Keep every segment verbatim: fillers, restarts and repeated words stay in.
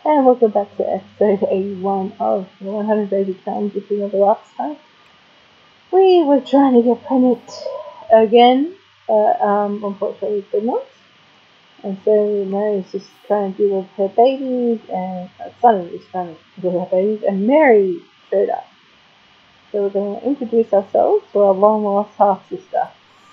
And welcome back to episode eighty-one of the one hundred Baby Challenge. If you remember last time, we were trying to get pregnant again, but um, unfortunately we could not. And so Mary's just trying to deal with her babies, and uh, Sunny was trying to deal with her babies, and Mary showed up. So we're going to introduce ourselves to our long lost half sister.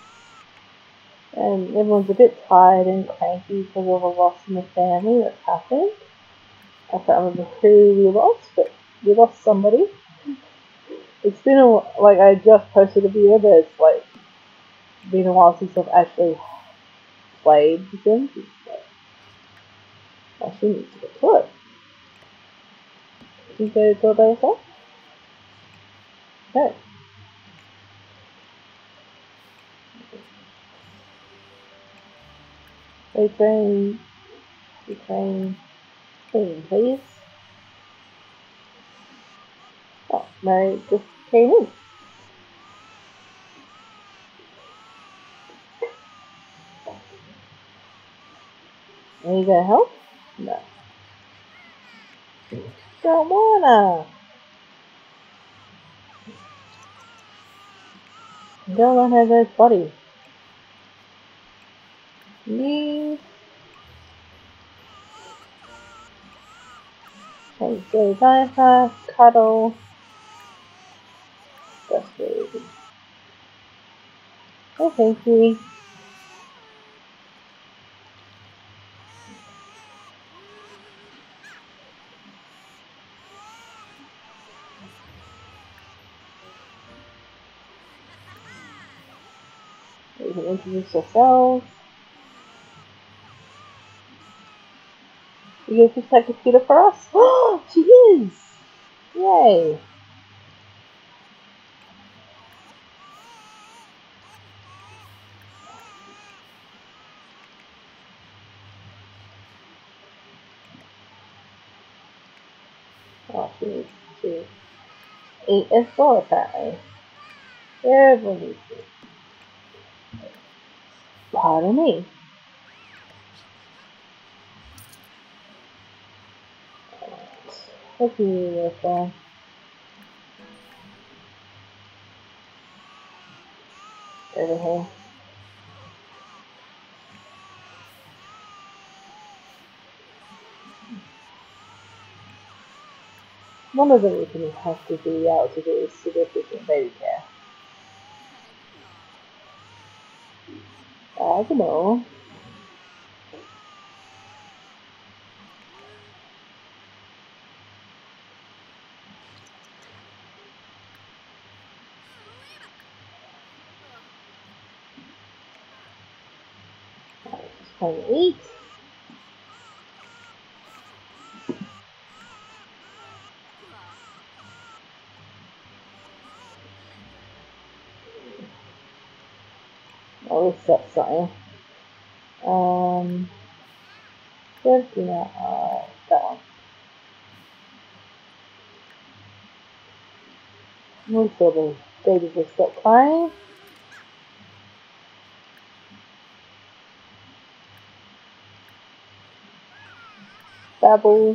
And everyone's a bit tired and cranky because of a loss in the family that's happened. I can't remember who we lost, but we lost somebody. It's been a, like I just posted a video, but it's like been a while since I've actually played the Sims. It's like, I should need to get to it. Did you go to it by yourself? No. Retrain, retrain, team, please. Oh, Mary just came in. Are you gonna help? No. Don't wanna. Don't let her go body. Leave. Change the diaper, cuddle. Breastfeed. Oh, thank you. You can introduce yourselves. You gonna fix that computer for us? Oh, she is! Yay! Oh, she needs to eat as well, apparently. Everyone needs to. Pardon me. What do you need this for? Over here. One of them you can have to be able to do is significant baby care. I don't know. Just trying to eat. Oh, let's set something. Um, just, you know, uh, that one. Make sure the babies will stop crying. Babble.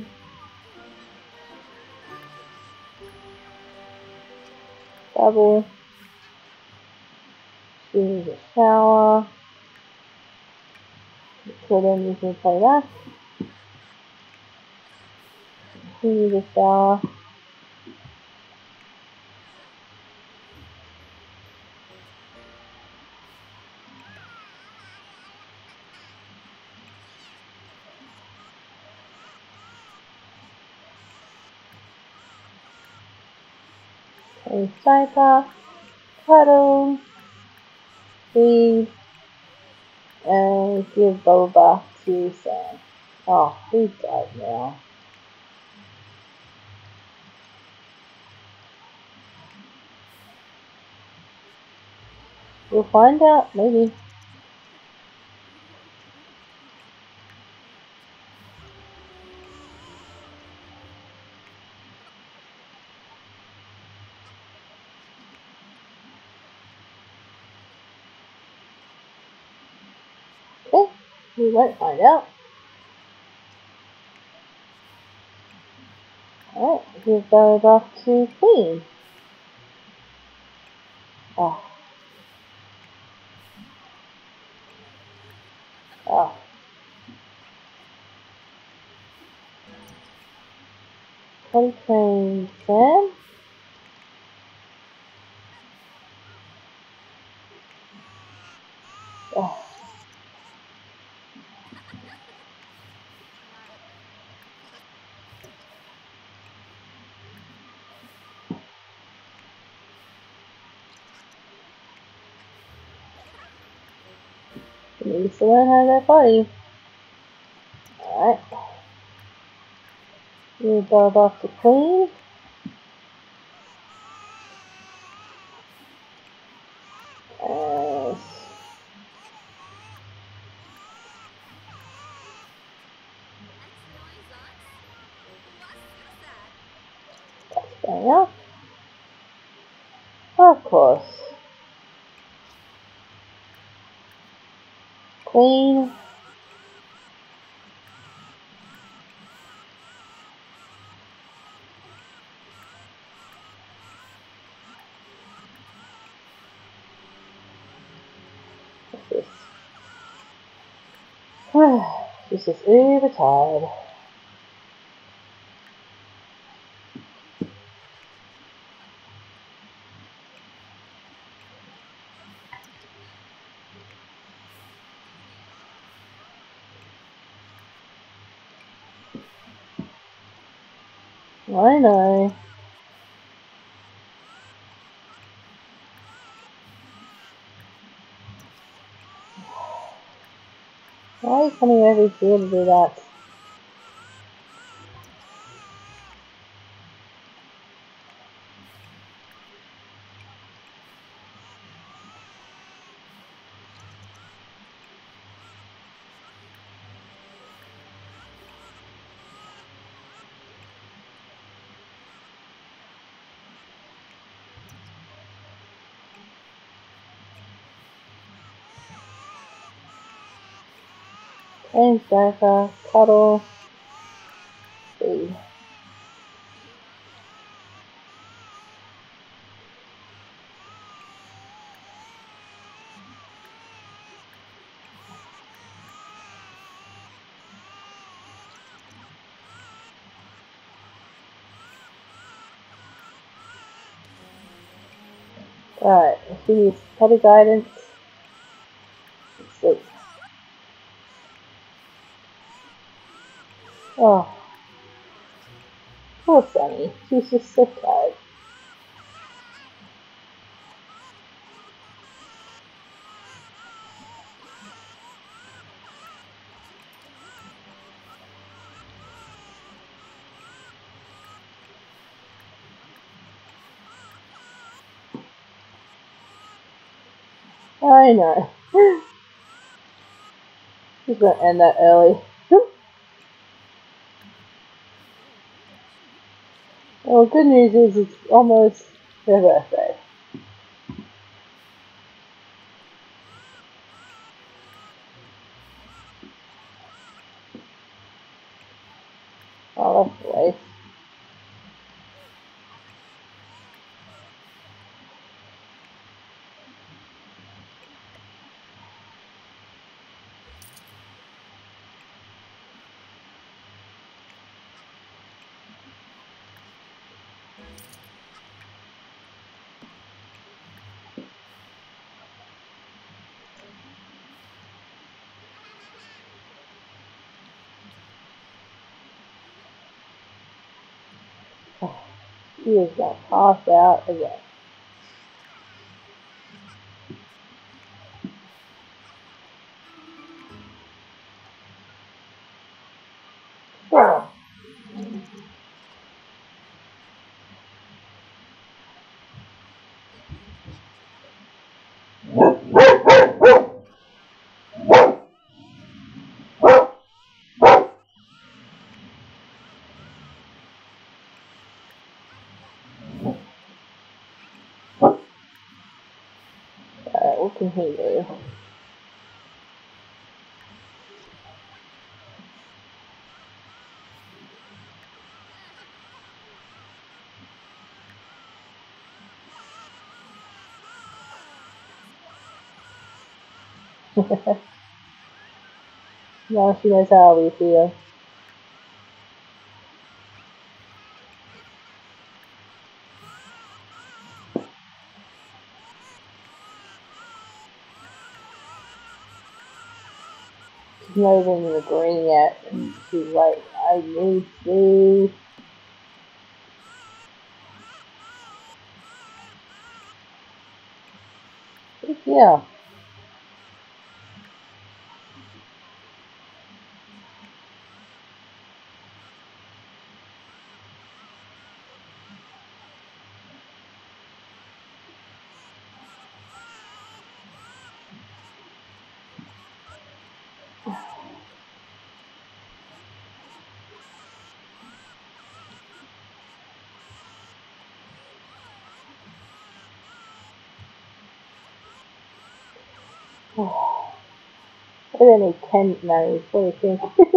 Babble. She needs a shower. So then you can play that. She needs a shower. Change diaper. Cuddle. Feed. And give bubble bath to Sam. Oh, he's died now. We'll find out, maybe. Okay, we won't find out. Alright, he goes off to queen. Oh. Oh. Potty train Sam. Oh. He needs to learn how to go potty. Alright. You go off to queen. Uh, that's fair enough. Of course. Queen. What's this? This is uber tired. I know. Why are you coming over here to do that? Change diaper, cuddle, feed. Alright, she needs potty guidance. Sleep. Oh, poor Sunny. She's just so tired. I know. She's gonna end that early. Well, good news is it's almost her birthday. Oh, that's great. Oh, she is gonna pass out again. Oh. Alright, what can he do? Now she knows how we feel. She's not even in the green yet, and she's like, I need to. Yeah. I don't need ten nose, what do you think?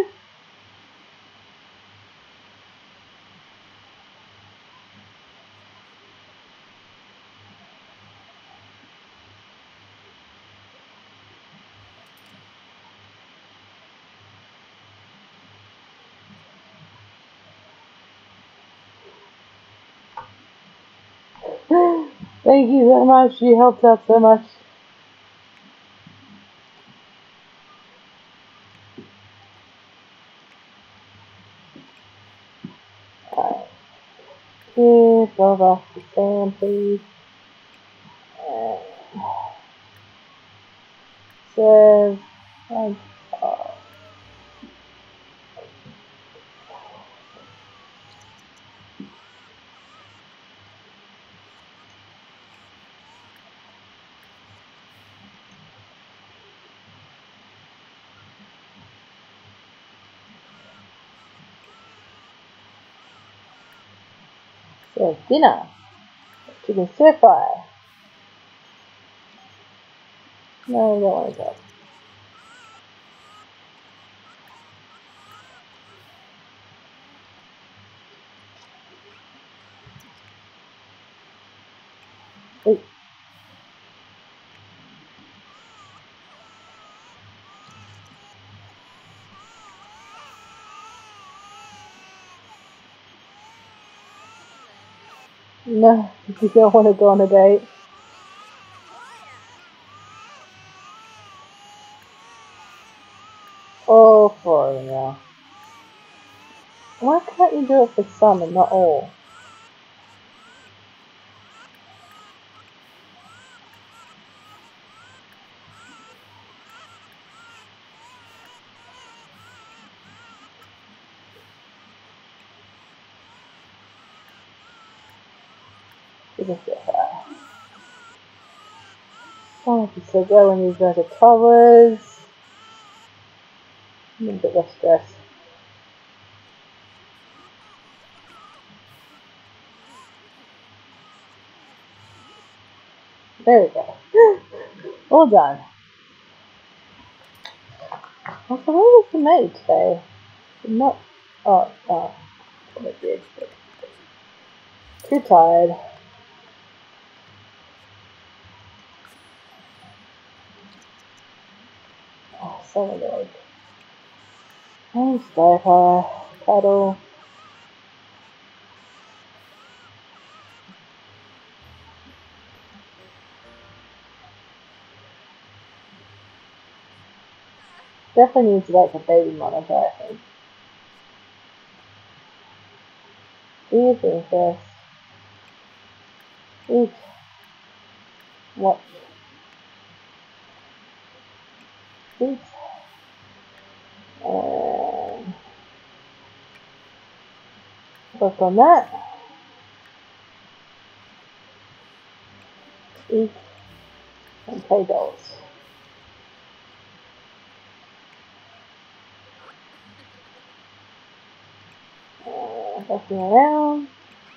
Thank you so much, you helped out so much. Alright. Here, go back to Sam, please. Uh, Serve. And, uh, so, dinner. Chicken stir fry. No, I don't want to go. Wait. No, you don't want to go on a date. Oh, for now. Why can't you do it for some and not all? Chicken stir fry. Oh, it's so good when these guys are toddlers. A little bit less stress. There we go. All done. Also, what was the maid today? Not. Oh, oh. I did. Too tired. Oh, so annoyed. I'm stir cuddle. Definitely needs like a baby monitor, I think. Do your thing first. Eat. Watch. Eat. And work on that. Eat. And play dolls. Uh, looking around.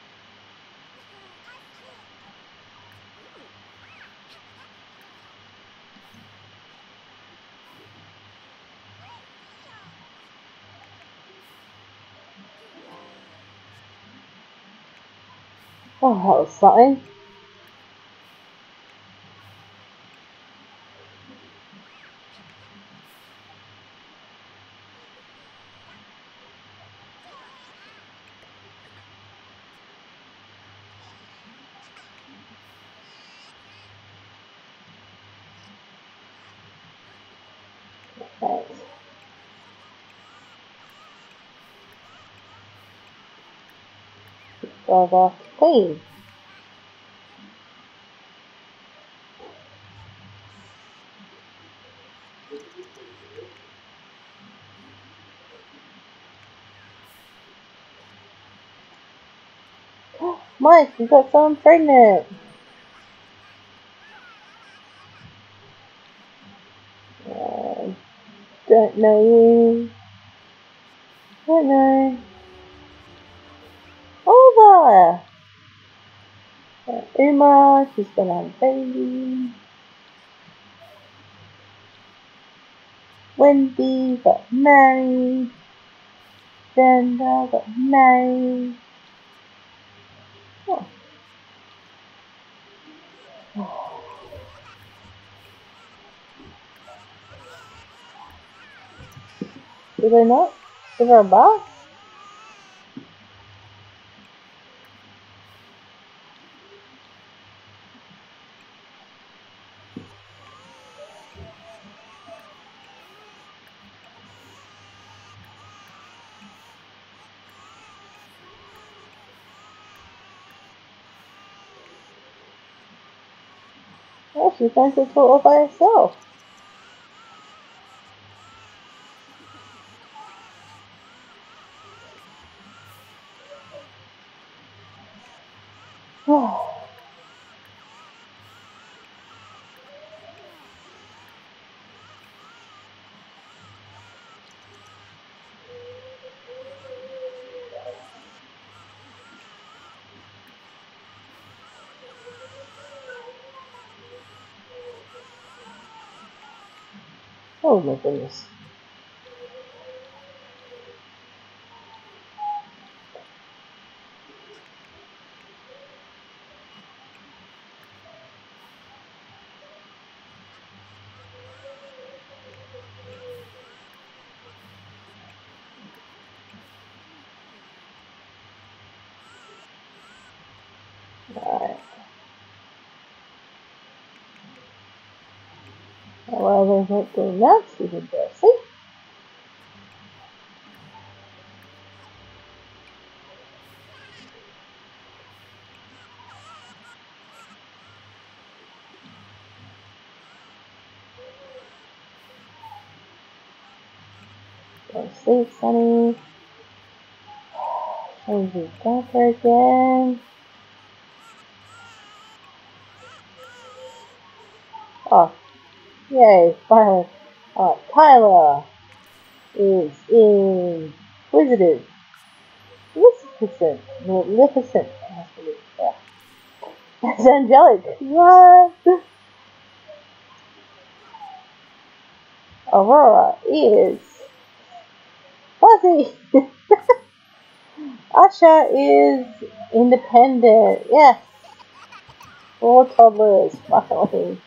Oh, that was something. drive off to clean. Mike, you got someone pregnant. Uh, don't know you. Don't know. Over. Uh, Uma, she's gonna have a baby. Wendy got married. Brenda got married. Oh. Did they not give her a bath? Oh, she's going to the toilet by herself. Oh. Oh my goodness. Alright. Well, there's not doing that, stupid Darcy. Go to sleep, Sonny. Change his diaper again. Oh, yay, finally. Uh, Tyler is in Inquisitive. Maleficent. Maleficent. Yeah. That's angelic. What? Aurora is fuzzy. Asha is independent. Yes. Four toddlers. Finally.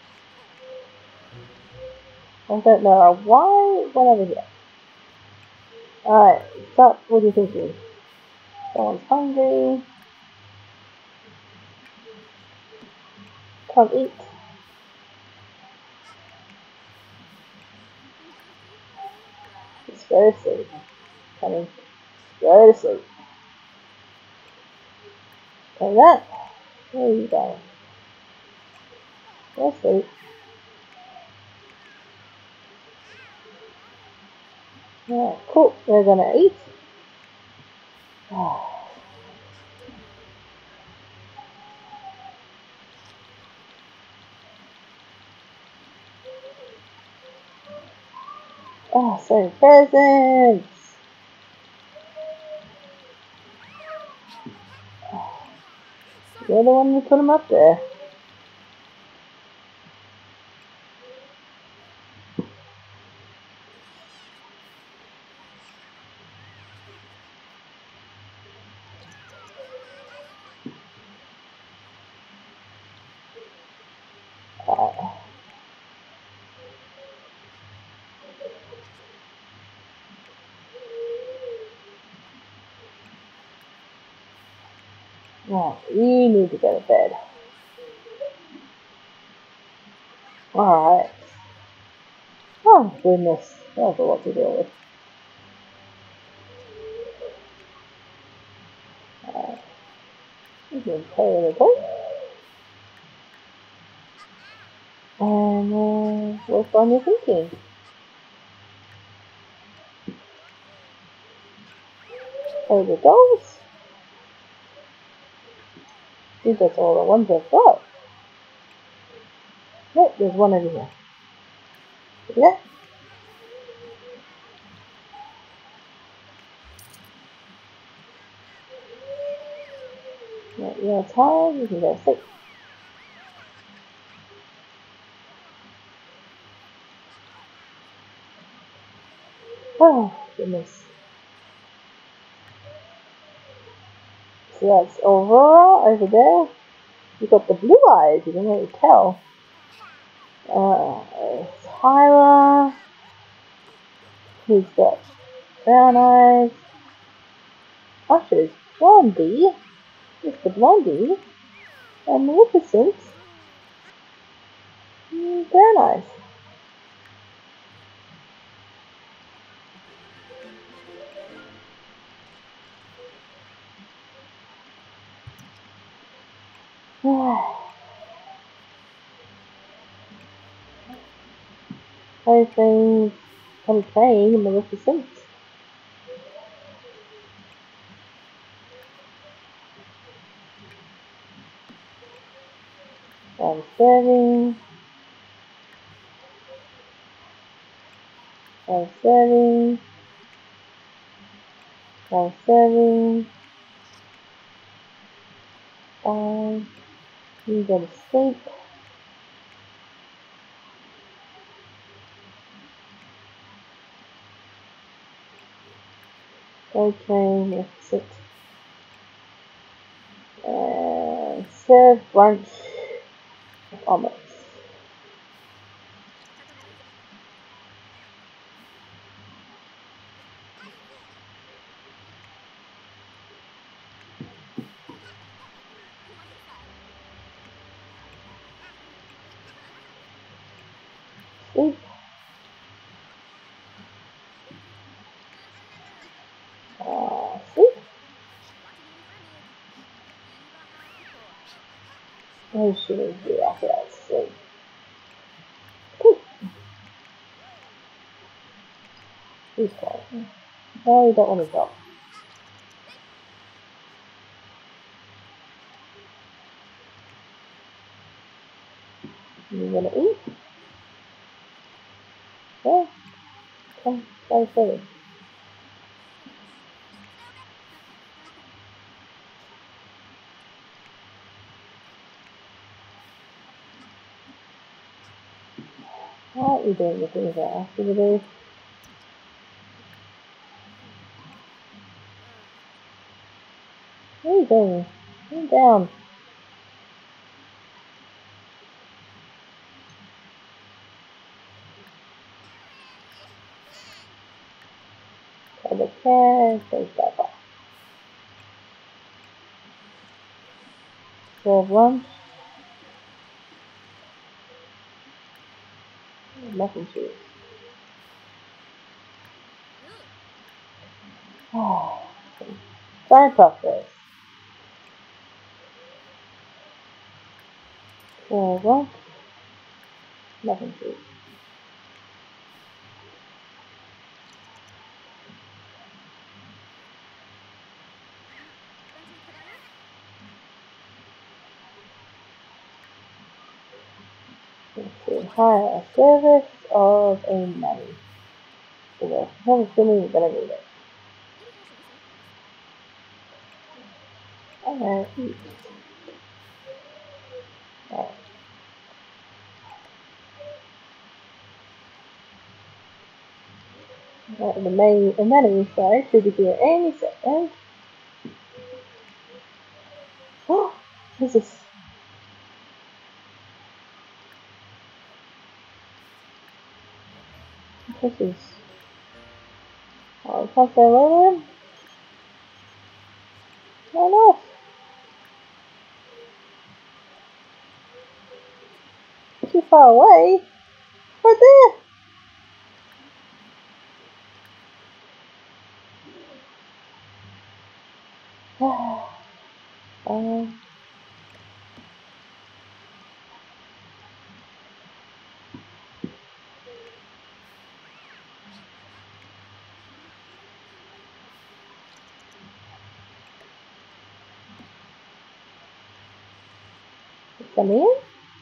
I don't know why. Went over here. Alright. Stop. What are you thinking? Someone's hungry. Come eat. Just go to sleep. Honey. Go to sleep. Like that. Where are you going? Go to sleep. Alright, cool. We're gonna eat. Oh, oh so presents. You're the one who put them up there. Uh, well, you need to go to bed. Alright. Oh, goodness. That was a lot to deal with. Alright. then play the toy. And uh, work on your thinking. Play the dolls. I think that's all the ones I've got. Nope, there's one over here. Yeah. Right, you're tired, you can go sleep. Oh, goodness. So that's Aurora over there. You've got the blue eyes, you can really tell. Uh, Tyra. Who's got brown eyes? Usher's Blondie. Mister Blondie. And Maleficent. Mm, brown eyes. Everything's contained Maleficent. I'm serving. I'm serving. I'm serving. Um, you go to sleep. Go train, Maleficent. And serve brunch with omelets. Sleep. Uh, sleep. What should I do after that sleep? Sleep. He's quiet. No, you don't want to go. You gonna eat? Yeah. Come, go food. What are you doing with things that after the day? What are you doing? Calm down. Grab a chair and take that off. Serve lunch. Mac and cheese. Oh, giant breakfast. Serve lunch. Mac and cheese. Let's see. Hire a service of a nanny. So I'm assuming you're gonna need it. Alright, eat. Alright. Right, the main the nanny side should be here any second. Oh, Jesus. This is. Oh, can't say later. Why not? Too far away. Right there. um. Come in?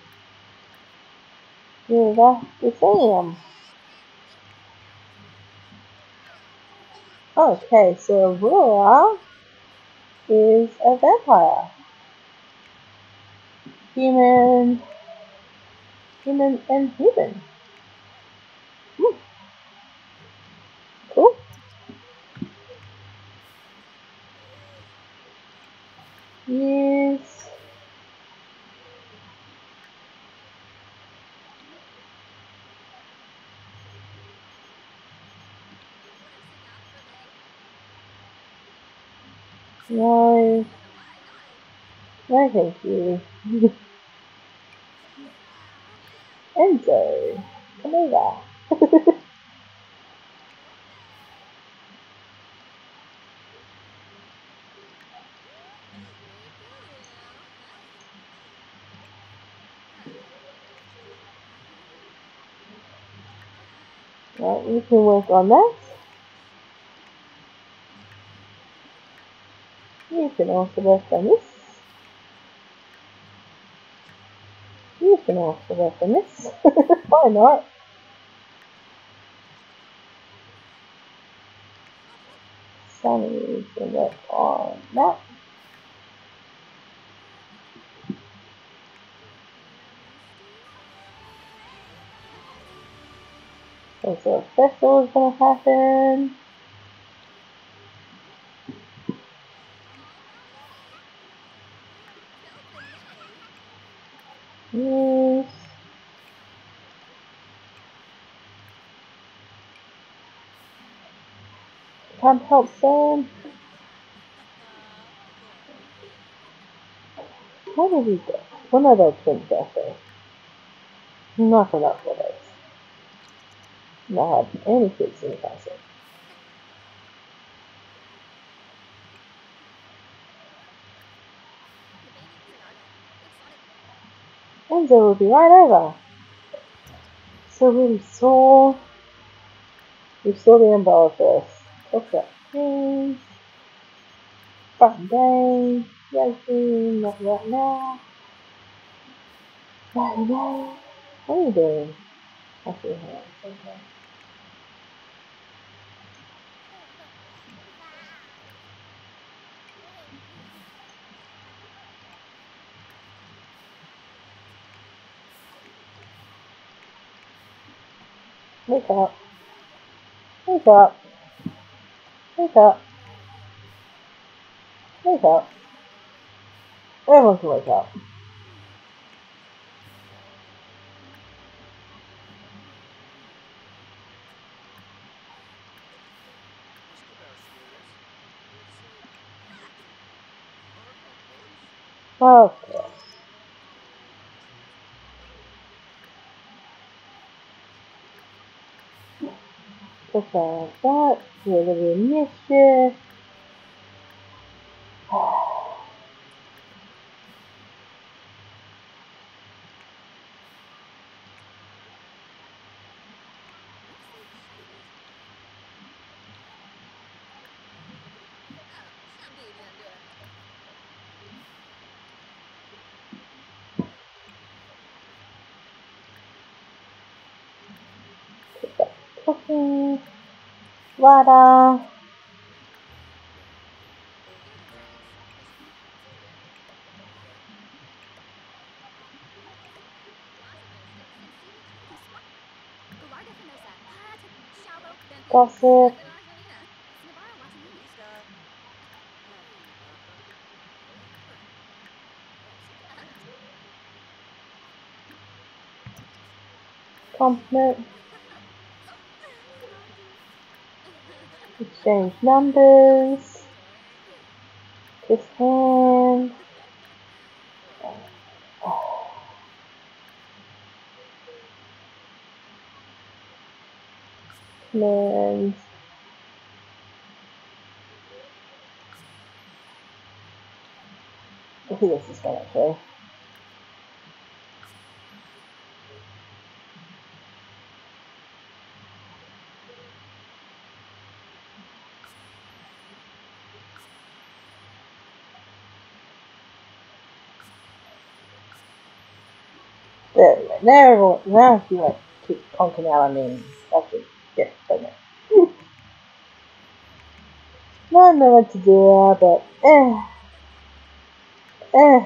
You're the, the same. Okay, so Aurora is a vampire. Human, human, and human. Hmm. Cool. Yes. No. No, thank you. Enzo, come over. Right, you can work on that. You can also work on this. You can also work on this. Why not? Sunny can work on that. Also, a festival is gonna happen. Yes. Can't help Sam. How did we go? One of our twins' birthday. Not enough for this. Not have any kids in the castle. Enzo will be right over. So we saw we saw the umbrella first. Talk about things. Fun day. Racing, not right now. Right now. What are you doing? I see her. Okay. Wake up. Wake up. Wake up. Wake up. Everyone can wake up. Of course. Just like that. Do a little mischief. Cooking. Water. Gossip. Compliment. Exchange numbers. Kiss hand. Commands. I think this is fun actually. There we go. Now everyone, now if you like keep conking out on me, actually get pregnant. I don't know what to do, but eh, eh.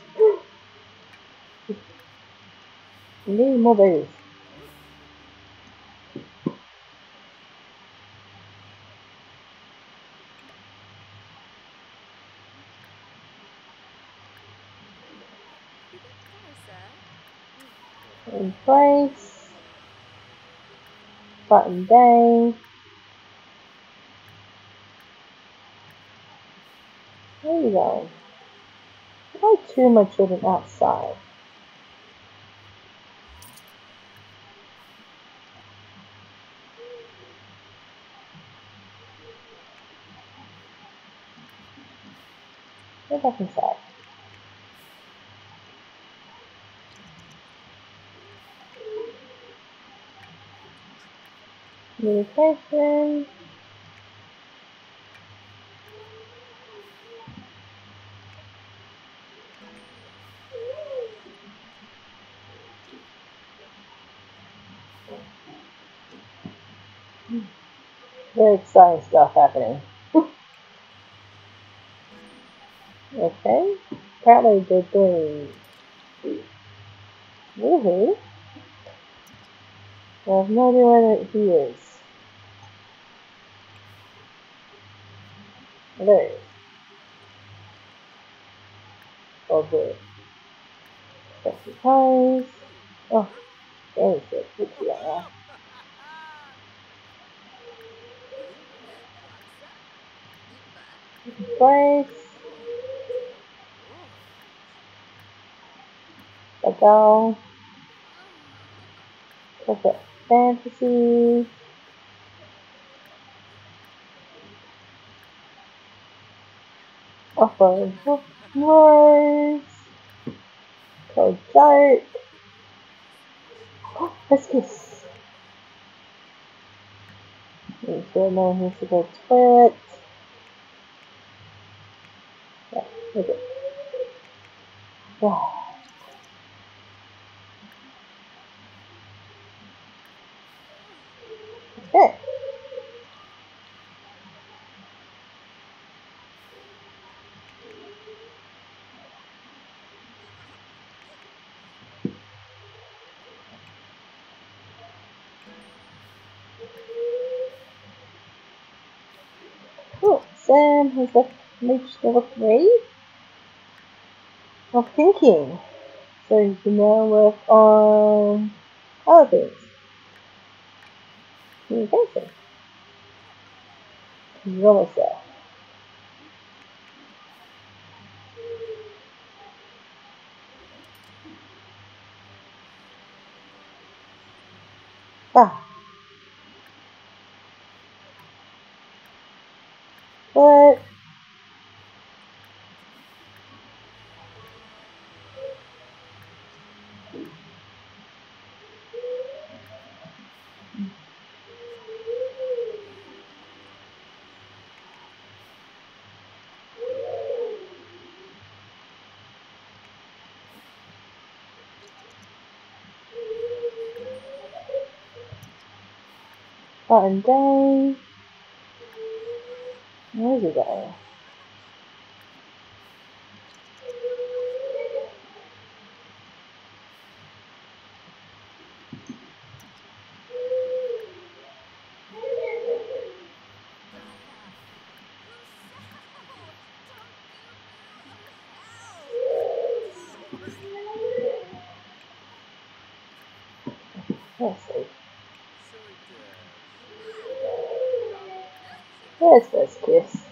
Need more babies. Embrace. Button down. There you go. Why two of my children outside? Go back inside. Communication. Very exciting stuff happening. Okay. Apparently they're doing woohoo. I have no idea where he is. There he is. Oh good. Sexy pies. Oh, there's it. What's that now? Embrace. Let go. Perfect fantasy. Offer words. Code chart. Oh, let's kiss. Make sure no one needs to go to the toilet. Yeah, okay. Yeah. Okay. Cool. Sam has left reached level three of thinking. So you can now work on other things. Communication. He's almost there. Ah. But button down. Where's he going? Let's see. Where's this kiss?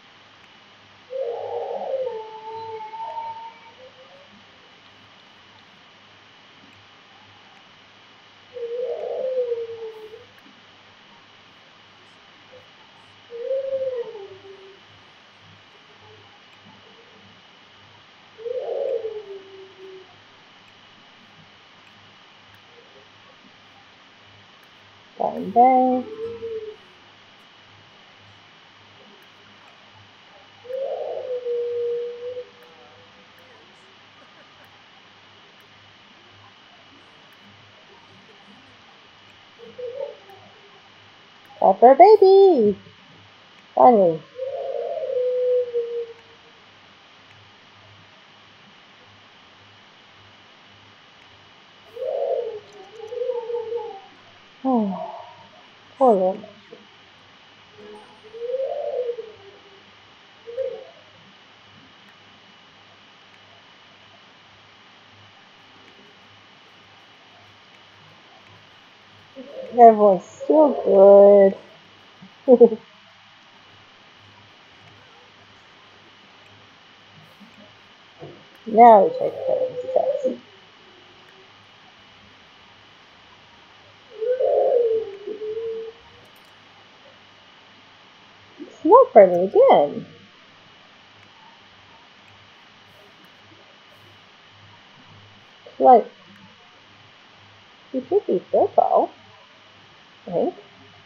Button down. Time for a baby! Finally. Oh, poor little mushroom. Everyone's still good. Now we check the test. It's not friendly again. It's like, you should be fertile, I think.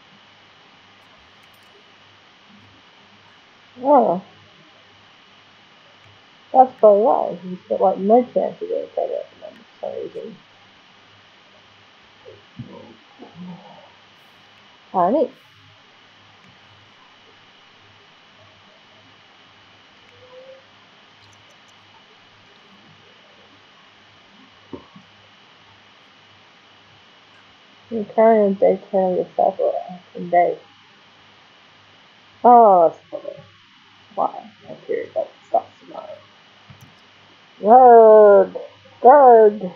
Oh, that's probably why. He's got like no chance of getting pregnant for some reason. How neat. You're carrying a big turn yourself in day. Oh, that's funny. Why? I'm curious about stuff tomorrow. Guard! Guard!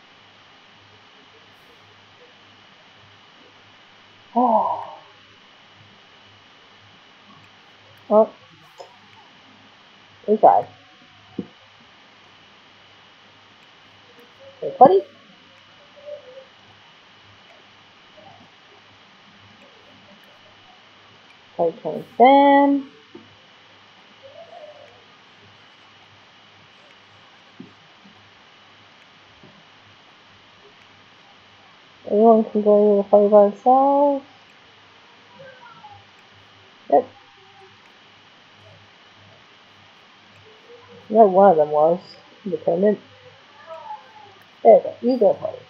Oh. Well, we tried. Okay, buddy. Play change fan. Everyone can go to the play by themselves. Yep. No, one of them was independent. There you go. You go play.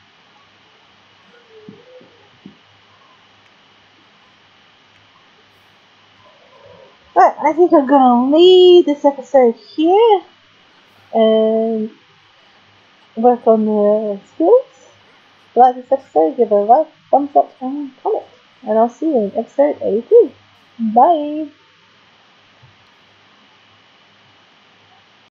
But I think I'm gonna leave this episode here and work on the skills. If you like this episode, give it a like, thumbs up, and comment. And I'll see you in episode eighty-two. Bye!